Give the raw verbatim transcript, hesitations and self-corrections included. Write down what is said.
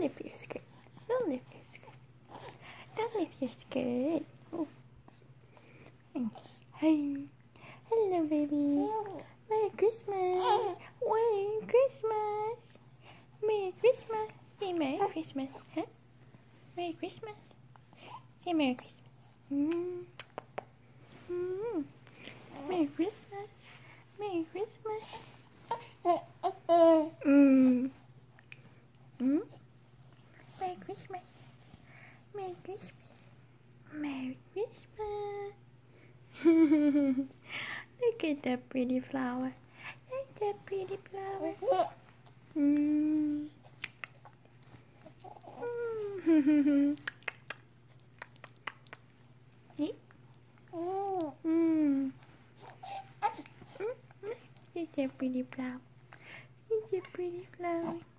lift your skirt. Don't lift your skirt. Don't lift your skirt. Oh. Hey. Hello, baby. Merry Christmas. Merry Christmas. Merry Christmas. Say Merry Christmas. Huh? Merry Christmas. Say Merry Christmas. Mm. Mm. Merry Christmas. Merry Christmas. Mm. Mm. Merry Christmas. Merry Christmas. Merry Christmas. Look at that pretty flower. Look at that pretty flower. Mm. Mm. Mm. It's a pretty flower. It's a pretty flower.